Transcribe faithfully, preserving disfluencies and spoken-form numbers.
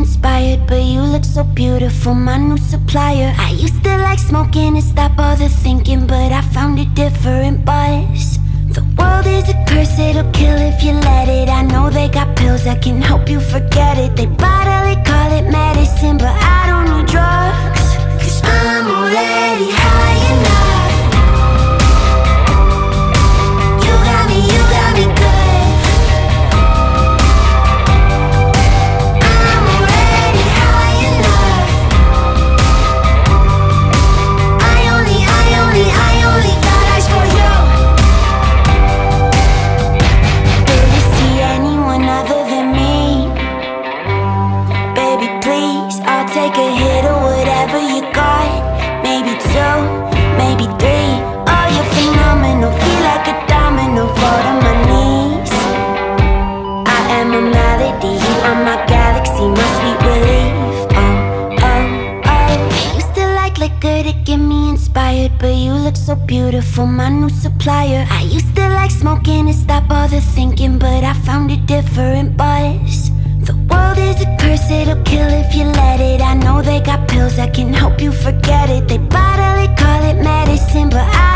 inspired, but you look so beautiful, my new supplier. I used to like smoking to stop all the thinking, but I found a different buzz. The world is a curse, it'll kill if you let it. I know they got pills that can help you forget it. They bottle it, call it medicine, but I don't need drugs, cause I'm already high enough. You got me, you got me good. I'm already high enough. I only, I only, I only got eyes for you. Other than me, baby, please, I'll take a hit of whatever you got. Maybe two, maybe three. Oh, you're phenomenal, feel like a domino, fall to my knees. I am a melody, you are my galaxy, my sweet relief. Oh, oh, oh. I used to like liquor to get me inspired, but you look so beautiful, my new supplier. I used to like smoking to stop all the thinking, but I found a different buzz. The world is a curse, it'll kill if you let it. I know they got pills that can help you forget it. They bottle it, call it medicine, but I